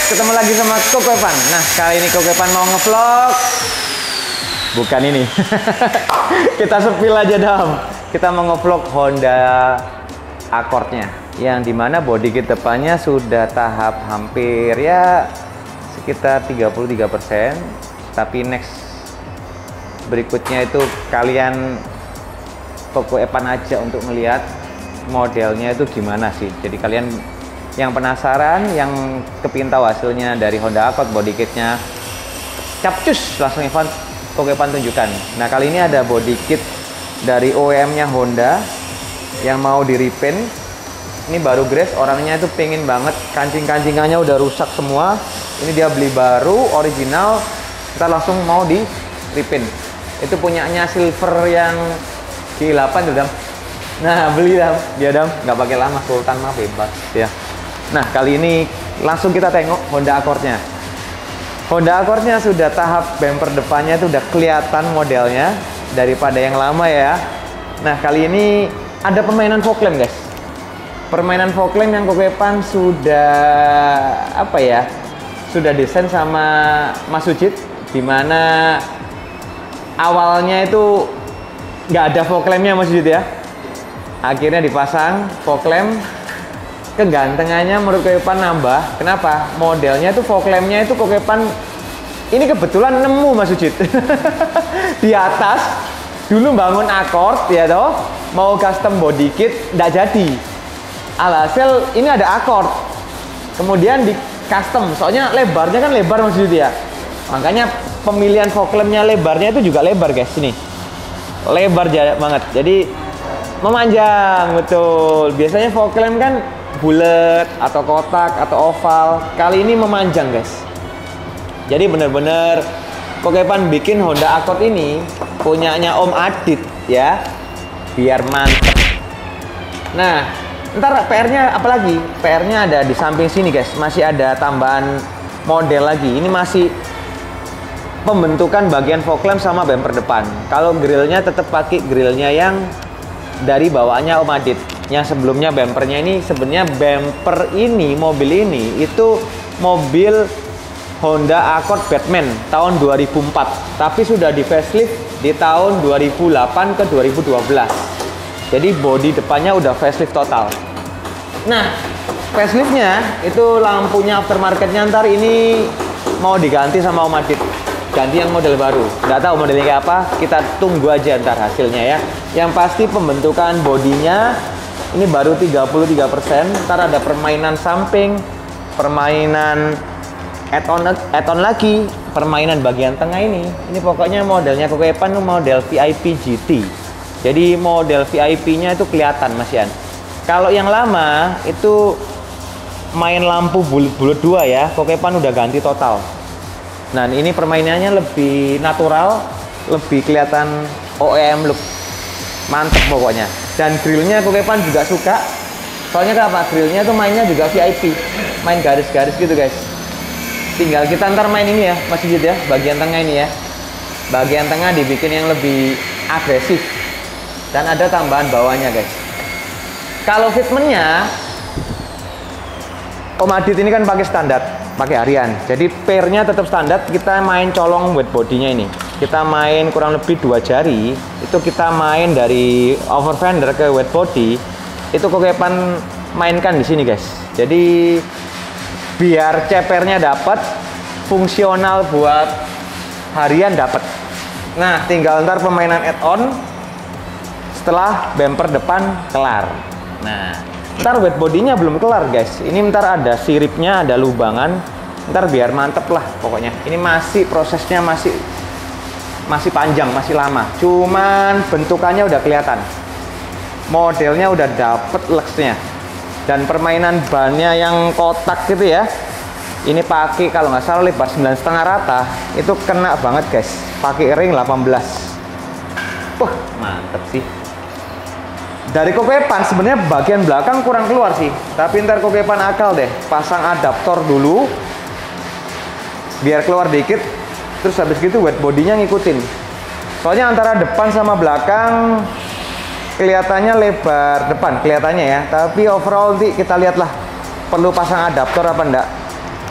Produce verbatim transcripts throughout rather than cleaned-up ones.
ketemu lagi sama Koko Epan. Nah, kali ini Koko Epan mau ngevlog. Bukan ini. Kita sepil aja dong. Kita mau ngevlog Honda Accord-nya, yang dimana body kit depannya sudah tahap hampir ya sekitar tiga puluh tiga persen. Tapi next berikutnya itu kalian Koko Epan aja untuk melihat modelnya itu gimana sih. Jadi kalian yang penasaran, yang kepingin tahu hasilnya dari Honda Accord body kitnya, capcus langsung Evan Koko Epan tunjukkan. Nah, kali ini ada body kit dari O E M-nya Honda yang mau di repaint. Ini baru Grace, orangnya itu pengen banget, kancing-kancingannya udah rusak semua. Ini dia beli baru, original, kita langsung mau di repaint. Itu punyanya Silver yang G delapan tuh, Dam. Nah, beli Dam, dia Dam, nggak pakai lama, Sultan mah bebas ya. Nah, kali ini langsung kita tengok Honda Accord-nya. Honda Accord-nya sudah tahap bumper depannya itu udah kelihatan modelnya daripada yang lama ya. Nah, kali ini ada permainan fog lamp, guys. Permainan fog lamp yang Koko Epan sudah apa ya? Sudah desain sama Mas Sujit, dimana awalnya itu nggak ada fog lamp-nya Mas Sujit ya. Akhirnya dipasang fog lamp. Kegantengannya menurut Koko Epan nambah. Kenapa? Modelnya itu fog lamp-nya itu Koko Epan ini kebetulan nemu Mas Sujit. Di atas dulu bangun Accord ya toh, mau custom body kit nggak jadi. Alhasil ini ada Accord, kemudian di custom, soalnya lebarnya kan lebar Mas Sujit ya. Makanya pemilihan fog lamp-nya lebarnya itu juga lebar guys, ini lebar banget. Jadi memanjang betul. Biasanya fog lamp kan bulat atau kotak atau oval, kali ini memanjang guys. Jadi bener-bener Koko Epan bikin Honda Accord ini punyanya Om Adit ya, biar mantep. Nah, ntar P R-nya apa lagi? P R-nya ada di samping sini guys, masih ada tambahan model lagi. Ini masih pembentukan bagian fog lamp sama bumper depan. Kalau grillnya tetap pakai grillnya yang dari bawaannya Om Adit. Yang sebelumnya bumpernya ini sebenarnya bumper ini, mobil ini itu mobil Honda Accord Batman tahun dua ribu empat, tapi sudah di facelift di tahun dua ribu delapan ke dua ribu dua belas. Jadi bodi depannya udah facelift total. Nah, faceliftnya itu lampunya aftermarketnya ntar ini mau diganti sama Om Adit, ganti yang model baru. Nggak tahu modelnya kayak apa, kita tunggu aja ntar hasilnya ya. Yang pasti pembentukan bodinya ini baru tiga puluh tiga persen. Ntar ada permainan samping, permainan add-on add-on lagi, permainan bagian tengah ini. Ini pokoknya modelnya Koko Epan itu model V I P G T. Jadi model V I P-nya itu kelihatan Mas Yan. Kalau yang lama itu main lampu bulat-bulat dua ya, Koko Epan udah ganti total. Nah, ini permainannya lebih natural, lebih kelihatan O E M look. Mantep pokoknya. Dan grillnya Koko Epan juga suka. Soalnya kenapa? Grillnya tuh mainnya juga V I P, main garis-garis gitu guys. Tinggal kita ntar main ini ya Mas Sujit ya, bagian tengah ini ya. Bagian tengah dibikin yang lebih agresif. Dan ada tambahan bawahnya guys. Kalau fitmentnya Om Adit ini kan pakai standar, pakai harian. Jadi pairnya tetap standar. Kita main colong wet bodinya ini. Kita main kurang lebih dua jari. Itu kita main dari over fender ke wet body. Itu Koko Epan mainkan di sini guys. Jadi biar cepernya dapat, fungsional buat harian dapat. Nah, tinggal ntar permainan add-on setelah bumper depan kelar. Nah, ntar wet bodinya belum kelar guys. Ini ntar ada siripnya, ada lubangan. Ntar biar mantep lah pokoknya. Ini masih prosesnya masih masih panjang, masih lama. Cuman bentukannya udah kelihatan. Modelnya udah dapet luxnya. Dan permainan bannya yang kotak gitu ya. Ini pakai kalau nggak salah lebar sembilan koma lima rata. Itu kena banget guys. Pakai ring delapan belas. Wah, mantep sih. Dari Koko Epan sebenarnya bagian belakang kurang keluar sih. Tapi ntar Koko Epan akal deh, pasang adaptor dulu biar keluar dikit. Terus habis gitu wet bodinya ngikutin. Soalnya antara depan sama belakang kelihatannya lebar depan kelihatannya ya, tapi overall nanti kita lihatlah perlu pasang adaptor apa enggak.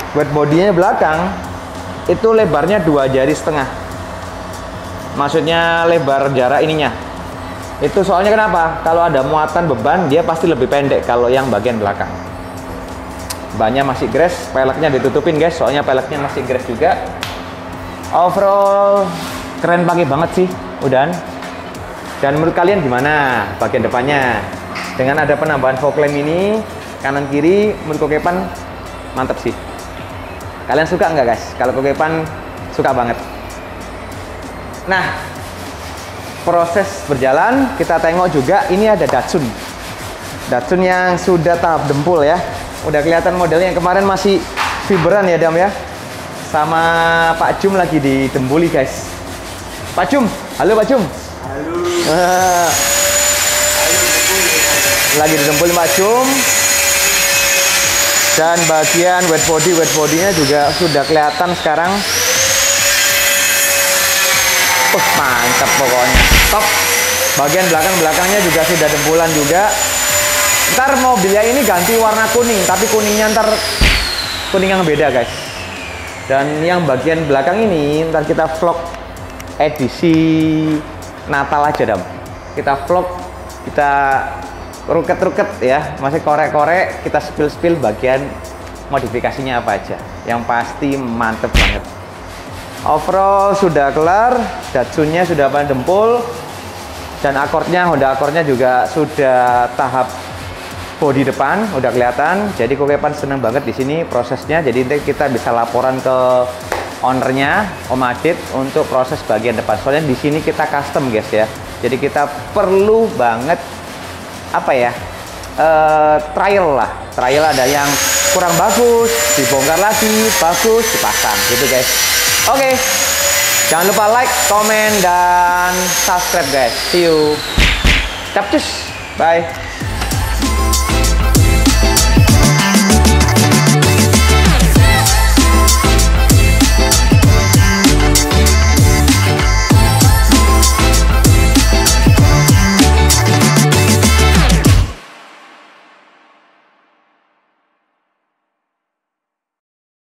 wet bodinya belakang itu lebarnya dua jari setengah. Maksudnya lebar jarak ininya. Itu soalnya kenapa? Kalau ada muatan beban dia pasti lebih pendek kalau yang bagian belakang. Bannya masih gres, peleknya ditutupin guys, soalnya peleknya masih gres juga. Overall keren pakai banget sih, udahan. Dan menurut kalian gimana bagian depannya? Dengan ada penambahan fog lamp ini kanan kiri, menurut Kokepan mantep sih. Kalian suka nggak guys? Kalau Kokepan suka banget. Nah, proses berjalan, kita tengok juga ini ada Datsun. Datsun yang sudah tahap dempul ya. Udah kelihatan modelnya, yang kemarin masih fiberan ya Dam ya. Sama Pak Jum lagi didembuli guys. Pak Jum, halo Pak Jum. Halo. Ah, Halo, lagi didempuli Pak Jum. Dan bagian wet body, wet bodinya juga sudah kelihatan sekarang. Uh, mantap pokoknya, top. Bagian belakang-belakangnya juga sudah dempulan juga. Ntar mobilnya ini ganti warna kuning, tapi kuningnya ntar kuning yang beda guys. Dan yang bagian belakang ini ntar kita vlog edisi Natal aja Dam. Kita vlog, kita ruket-ruket ya, masih korek-korek, kita spill-spill bagian modifikasinya apa aja. Yang pasti mantep banget. Overall sudah kelar, Datsunnya sudah paling dempul, dan akordnya, Honda Accordnya juga sudah tahap bodi depan udah kelihatan. Jadi Kokepan seneng banget di sini prosesnya. Jadi nanti kita bisa laporan ke ownernya Om Adit untuk proses bagian depan. Soalnya di sini kita custom guys ya. Jadi kita perlu banget apa ya? Uh, trial lah. Trial ada yang kurang bagus, dibongkar lagi, bagus, dipasang gitu guys. Oke, okay. Jangan lupa like, komen, dan subscribe guys. See you. Capcus. Bye.